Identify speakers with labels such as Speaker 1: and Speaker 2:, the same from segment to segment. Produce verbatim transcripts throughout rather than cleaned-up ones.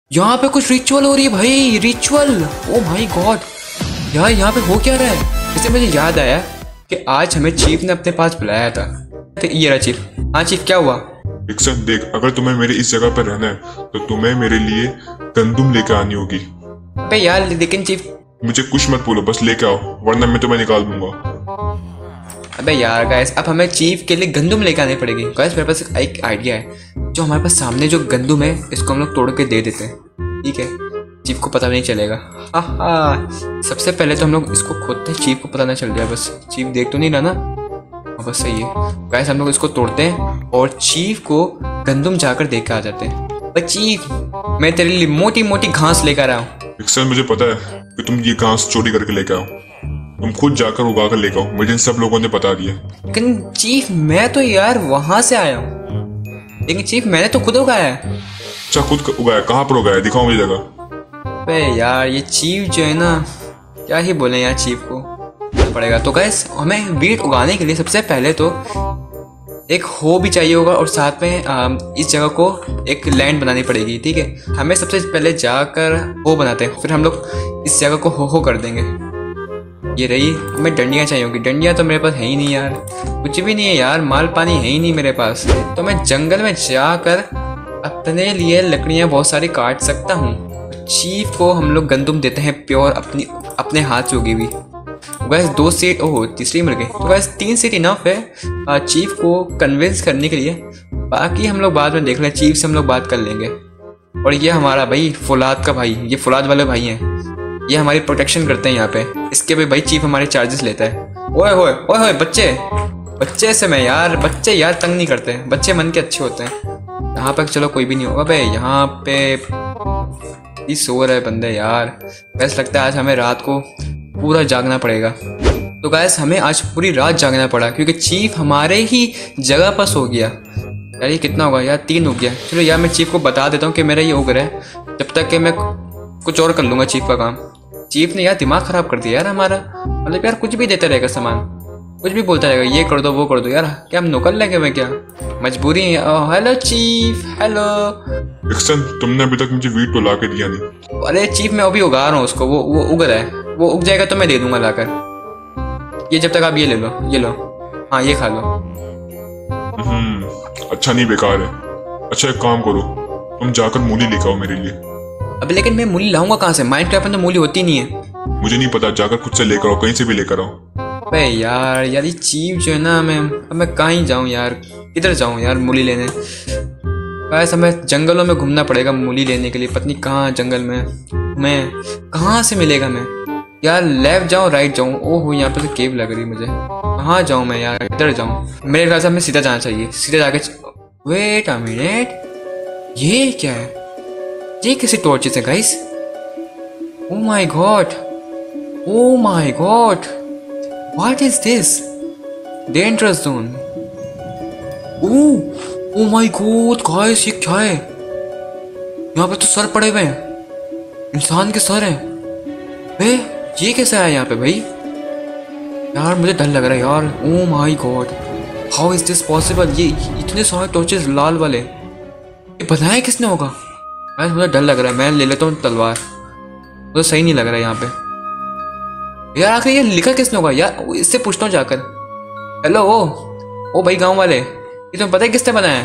Speaker 1: यहाँ पे कुछ रिचुअल हो रही है भाई, रिचुअल। ओ माय गॉड यार, यहाँ पे हो क्या रहा है? इससे मुझे याद आया कि आज हमें चीफ ने अपने पास बुलाया था। तो ये रहा चीफ। हाँ चीफ, क्या हुआ?
Speaker 2: डिक्सन देख, अगर तुम्हें मेरे इस जगह पर रहना है तो तुम्हें मेरे लिए गंदुम लेकर आनी होगी।
Speaker 1: अबे यार लेकिन चीफ।
Speaker 2: मुझे कुछ मत बोलो, बस लेके आओ वरना मैं तुम्हें निकाल दूंगा।
Speaker 1: अबे यार गाइस, अब हमें चीफ के लिए गंदुम लेकर आनी पड़ेगी। गाइस मेरे पास एक आइडिया है, जो हमारे पास सामने जो गंदुम है इसको हम लोग तोड़ के दे देते हैं, ठीक है? चीफ को पता नहीं चलेगा। हाँ हाँ, सबसे पहले तो हम लोग इसको खोदते हैं, चीफ को पता ना चल जाए। बस चीफ देख तो नहीं रहा ना? हाँ बस सही है। गाइस हम लोग इसको तोड़ते हैं और चीफ को गंदुम जाकर दे के आ जाते हैं। पर चीफ, मैं तेरे लिए मोटी मोटी घास लेकर आया हूँ।
Speaker 2: डिक्सन मुझे पता है कि तुम ये घास चोरी करके लेके आओ, तुम खुद जाकर उगा कर लेकर आओ, मुझे इन सब लोगों ने बता दिया।
Speaker 1: लेकिन चीफ मैं तो यार वहां से आया हूँ। लेकिन चीफ मैंने तो खुद उगाया है।
Speaker 2: अच्छा खुद उगाया? कहाँ पर उगाया? दिखाओ मुझे जगह।
Speaker 1: अबे यार ये चीफ जो है ना, क्या ही बोले यार, चीफ को पड़ेगा। तो गैस हमें वीट उगाने के लिए सबसे पहले तो एक हो भी चाहिए होगा और साथ में आ, इस जगह को एक लैंड बनानी पड़ेगी, ठीक है? हमें सबसे पहले जाकर हो बनाते हैं, फिर हम लोग इस जगह को हो हो कर देंगे। ये रही। हमें डंडियाँ चाहिए होगी। डंडियाँ तो मेरे पास है ही नहीं यार, कुछ भी नहीं है यार, माल पानी है ही नहीं मेरे पास। तो मैं जंगल में जाकर अपने लिए लकड़ियाँ बहुत सारी काट सकता हूँ। चीफ को हम लोग गंदुम देते हैं प्योर, अपनी अपने हाथ से उगी हुई। वैसे दो सीट, ओहो तीसरी मिल गई। तो वैसे तीन सीट इनफ है चीफ को कन्विंस करने के लिए। बाकी हम लोग बाद में देख लें, चीफ से हम लोग बात कर लेंगे। और ये हमारा भाई फुलाद का भाई, ये फुलाद वाले भाई हैं, ये हमारी प्रोटेक्शन करते हैं यहाँ पे। इसके भी भाई चीफ हमारे चार्जेस लेता है। ओए होए ओए होए बच्चे, बच्चे से मैं यार, बच्चे यार तंग नहीं करते हैं, बच्चे मन के अच्छे होते हैं। यहाँ पर चलो कोई भी नहीं होगा भाई, यहाँ पे सो रहे बंदे यार। वैसे लगता है आज हमें रात को पूरा जागना पड़ेगा। तो गैस हमें आज पूरी रात जागना पड़ा क्योंकि चीफ हमारे ही जगह पर सो गया। यार ये कितना होगा यार? तीन हो गया। चलो यार मैं चीफ को बता देता हूँ कि मेरा ये उग रहा है, जब तक कि मैं कुछ और कर लूँगा चीफ का काम। चीफ ने यार दिमाग खराब कर दिया यार हमारा। मतलब यार कुछ भी देता रहेगा सामान, कुछ भी बोलता रहेगा, ये कर दो वो कर दो। यार क्या हम नौकर लगे मैं? क्या मजबूरी है? Hello chief, hello.
Speaker 2: डिक्सन तुमने अभी तक मुझे वीट तो ला के दिया नहीं।
Speaker 1: अरे चीफ मैं अभी उगा रहा हूँ उसको, वो वो उग रहा है, वो उग जाएगा तो मैं दे दूंगा लाकर। ये जब तक आप ये ले लो, ये लो, हाँ ये खा लो।
Speaker 2: हम्म अच्छा नहीं, बेकार है। अच्छा एक काम करो, तुम जाकर मूली लेकर आओ मेरे लिए।
Speaker 1: अब लेकिन मैं मूली लाऊंगा कहाँ से? माइनक्राफ्ट में तो मूली होती नहीं है।
Speaker 2: मुझे नहीं पता, जाकर खुद से लेकर आओ, कहीं से भी लेकर आओ।
Speaker 1: अबे यार यार ये चीफ जो है ना, मैं अब मैं कहीं जाऊँ यार, किधर जाऊँ यार मूली लेने? वैसे हमें जंगलों में घूमना पड़ेगा मूली लेने के लिए। पत्नी कहाँ जंगल में मैं कहाँ से मिलेगा? मैं यार लेफ्ट जाऊँ राइट जाऊँ? ओहो यहाँ पे तो केव लग रही है मुझे। कहाँ जाऊँ मैं यार, किधर जाऊँ? मेरे ख्याल से हमें सीधा जाना चाहिए, सीधा जाके। वेट अ मिनट, ये क्या है? ये कैसी टॉर्चेस है guys? Oh my god, oh my god, what is this? Dangerous zone. Oh oh my god guys, ये क्या है? यहाँ पे तो सर पड़े हुए हैं, इंसान के सर हैं। बे ये कैसे आया यहाँ पे भाई? यार मुझे डर लग रहा है यार। Oh my god, how is this possible? ये इतने सारे टॉर्चेस लाल वाले, ये बनाया किसने होगा? यार मुझे डर लग रहा है, मैं ले लेता हूँ तलवार। तो सही नहीं लग रहा है यहाँ पे यार। आखिर ये लिखा किसने होगा यार? इससे पूछता हूँ जाकर। हेलो ओ ओ भाई गांव वाले, ये तुम्हें पता है किसने बनाया है?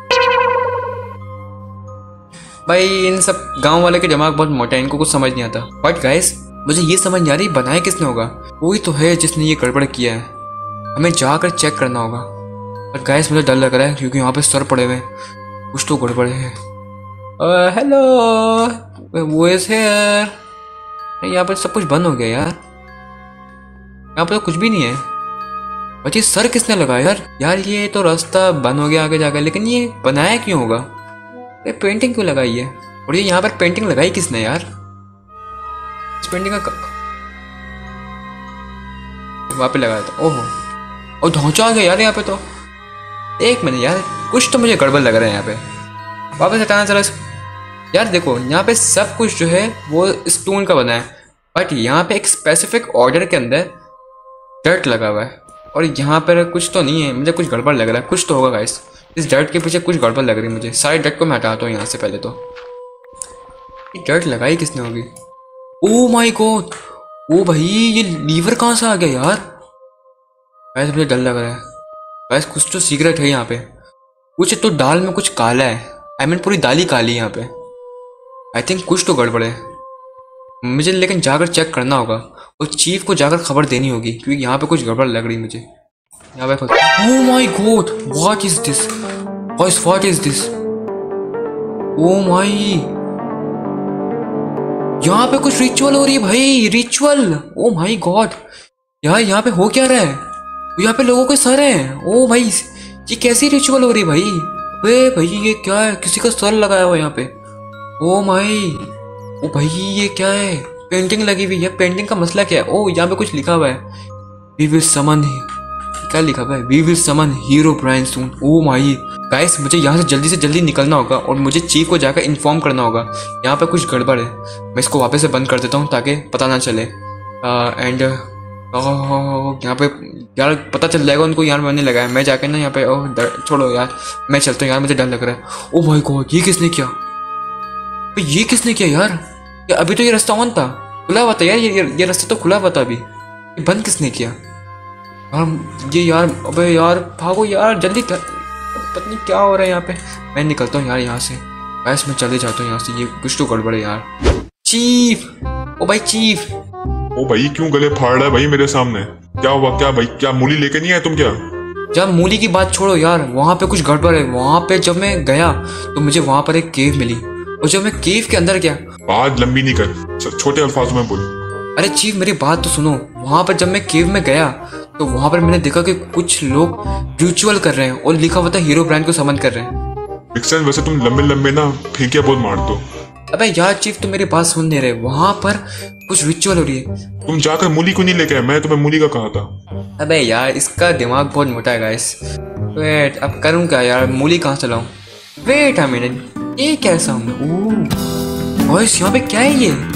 Speaker 1: भाई इन सब गांव वाले के दिमाग बहुत मोटा है, इनको कुछ समझ नहीं आता। बट गाइस मुझे ये समझ नहीं आ रही बनाया किसने होगा। कोई तो है जिसने ये गड़बड़ किया है, हमें जाकर चेक करना होगा। बट गाइस मुझे डर लग रहा है क्योंकि यहाँ पे सर पड़े हुए, कुछ तो गड़बड़ है। हेलो वो इज हियर। यहाँ पे सब कुछ बंद हो गया यार, यहाँ पे तो कुछ भी नहीं है। बट ये सर किसने लगाया यार? यार ये तो रास्ता बंद हो गया आगे जाकर, लेकिन ये बनाया क्यों होगा? ये पेंटिंग क्यों लगाई है? और ये यहाँ पर पेंटिंग लगाई किसने यार? इस पेंटिंग का वहाँ पे लगाया था। ओहो, और ढांचा आ गया यार यहाँ पे तो। एक मिनट यार, कुछ तो मुझे गड़बड़ लग रहा है यहाँ पे। वापस हटाना चला यार। देखो यहाँ पे सब कुछ जो है वो स्टोन का बना है, बट यहाँ पे एक स्पेसिफिक ऑर्डर के अंदर डर्ट लगा हुआ है और यहाँ पर कुछ तो नहीं है। मुझे कुछ गड़बड़ लग रहा है, कुछ तो होगा गाइस। इस डर्ट के पीछे कुछ गड़बड़ लग रही है मुझे। सारे डर्ट को मैं हटाता हूँ यहाँ से पहले तो। ये डर्ट लगाई किसने होगी? ओ माय गॉड, ओ भाई ये लीवर कहाँ से आ गया यार? गाइस मुझे डर लग रहा है। गाइस कुछ तो सीक्रेट है यहाँ पे, कुछ तो दाल में कुछ काला है। आई मीन पूरी दाल ही काली है यहाँ पे। आई थिंक कुछ तो गड़बड़ है मुझे, लेकिन जाकर चेक करना होगा और चीफ को जाकर खबर देनी होगी, क्योंकि यहाँ पे कुछ गड़बड़ लग रही मुझे। यहाँ पे oh my god, what is this guys, what is this? Oh my, यहाँ पे कुछ रिचुअल हो रही है भाई, रिचुअल। ओ माय गॉड यार, यहाँ पे हो क्या रहा है? यहाँ पे लोगों के सर हैं। ओ भाई ये कैसी रिचुअल हो रही है भाई? अरे भाई ये क्या है? किसी का सर लगाया हुआ है यहाँ पे। ओ माय, ओ भाई ये क्या है? पेंटिंग लगी हुई है, पेंटिंग का मसला क्या है? ओ यहाँ पे कुछ लिखा हुआ है, वी विल समन, क्या लिखा हुआ है? We will summon Herobrine soon. Oh my guys, मुझे यहाँ से जल्दी से जल्दी निकलना होगा और मुझे चीफ को जाकर इन्फॉर्म करना होगा। यहाँ पे कुछ गड़बड़ है, मैं इसको वापस से बंद कर देता हूँ ताकि पता ना चले। एंड यहाँ पे यार पता चल जाएगा उनको यार मैंने लगाया। मैं जाके ना यहाँ पे, ओह छोड़ो यार, मैं चलता हूँ यार, मुझे डर लग रहा है। ओ माय गॉड, ये किसने किया? ये किसने किया यार? या अभी तो ये रास्ता ऑन था, खुला हुआ था यार, ये ये, ये रास्ता तो खुला हुआ था अभी, ये बंद किसने किया यार? ये यार, अबे यार भागो यार जल्दी, पता नहीं क्या हो रहा है यहाँ पे। मैं निकलता हूँ यार यहाँ से। बस मैं चले जाता हूँ यहाँ से, ये कुछ तो गड़बड़ है यार। चीफ, ओ भाई चीफ।
Speaker 2: ओ भाई क्यों गले फाड़ रहा है भाई मेरे सामने? क्या हुआ? क्या भाई, क्या मूली लेके नहीं आए तुम क्या?
Speaker 1: जब मूली की बात छोड़ो यार, वहाँ पे कुछ गड़बड़ है। वहाँ पे जब मैं गया तो मुझे वहाँ पर एक केव मिली, और जब मैं केव के अंदर गया,
Speaker 2: बात लंबी नहीं कर, छोटे अल्फाजों में बोल।
Speaker 1: अरे चीफ मेरी बात तो सुनो। वहाँ पर जब मैं केव में गया तो वहाँ पर मैंने देखा कि कुछ लोग रिचुअल कर रहे हैं और लिखा हुआ था हीरोब्राइन को समन कर रहे हैं।
Speaker 2: विक्सन वैसे तुम लंबे लंबे ना फेंकिया बहुत मार दो।
Speaker 1: अबे यार चीफ तुम मेरी बात सुन नहीं रहे, वहाँ पर कुछ रिचुअल हो रही है।
Speaker 2: तुम जाकर मूली को नहीं लेके आए? मैं तुम्हें मूली का कहा था।
Speaker 1: अबे यार इसका दिमाग बहुत मोटा है गाइस। वेट, अब करूँ क्या यार? मूली कहाँ से लाऊं? वेट अ मिनट, ये कैसा हूँ? ओह गाइस यहाँ पे क्या है ये?